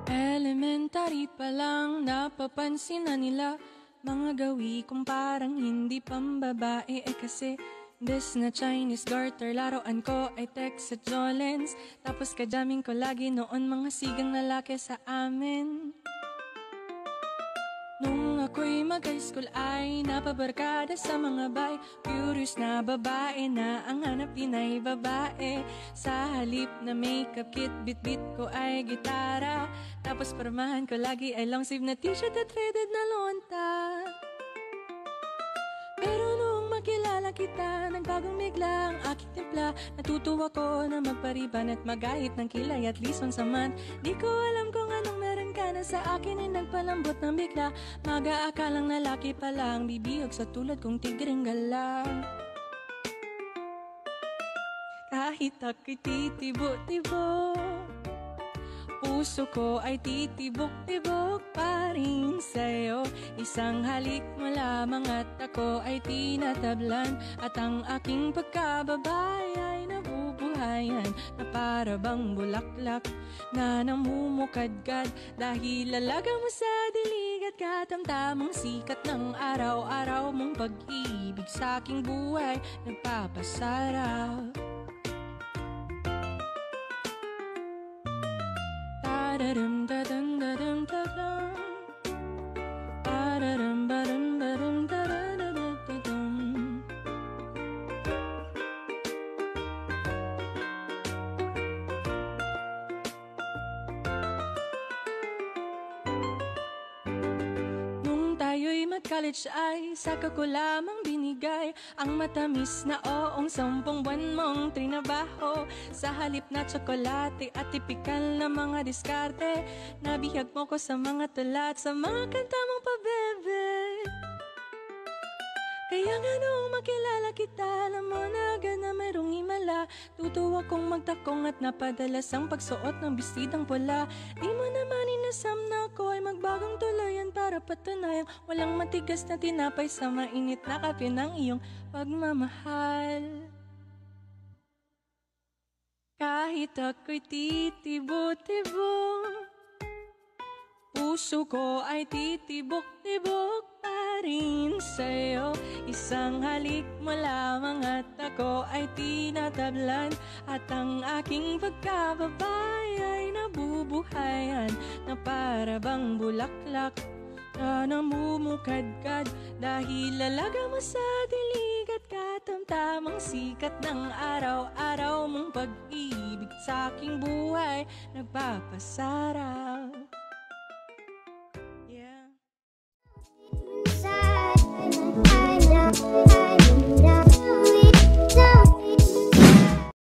Elementary pa lang napapansin na nila mga gawi kong parang hindi pambabae. Kasi imbes na Chinese garter, laruan ko ay text at Jolens. Tapos kajamming ko lagi noon mga sigang lalaki sa amin. Nung ako'y mag-high school ay napabarkada sa mga bay. Curious na babae na ang hanap din ay babae. Sa halip na makeup kit, bit-bit ko ay gitara. Tapos parmahan ko lagi ay long sleeve na t-shirt at faded na lonta. Pero nung makilala kita, nagbagong bigla ang aking timpla. Natutuwa ko na magpariban at magahit ng kilay at least once a month. Di ko alam kung anong meron ka na sa akin ay nagpalambot ng bigla. Mag-aakalang lalaki pa lang, bibihag sa tulad kong tigring galang. Kahit ako'y titibo-tibo, puso ko ay titibok-tibok pa rin sa'yo. Isang halik mo lamang at ako ay tinatablan. At ang aking pagkababay ay nabubuhayan na para bang bulaklak na namumukadkad. Dahil lalaga mo sa dilig at katamtamang sikat ng araw-araw mong pag-ibig sa aking buhay nagpapasarap. Ba-da-dum da-dum da-dum da-dum, ba-da-dum ba-dum ba-dum da-da-da-da-da-dum. Nung tayo'y mag-college ay saka ko lamang binigay ang matamis na oong 10 buwan mong trinabaho. Sa halip na tsokolate at tipikal na mga diskarte, nabihag mo ko sa mga tula at sa mga kanta mong pabebe. Kaya nga nung makilala kita, alam mo na agad na mayroong himala. Tutuwa kong magtakong at napadalas ang pagsuot ng bestidang pula. Di mo naman inasam na ako ay magbagong tulayan para patunayan walang matigas na tinapay sa mainit na kape ng iyong pagmamahal. Kahit ako'y titibo-tibo, puso ko ay titibok-tibok pa rin sa'yo. Isang halik mo lamang at ako ay tinatablan. At ang aking pagkababay ay nabubuhayan na para bang bulaklak na namumukadkad. Dahil lalaga mo sa dilig at katamtamang sikat ng araw-araw mong pag-ibig sa aking buhay nagpapasarap.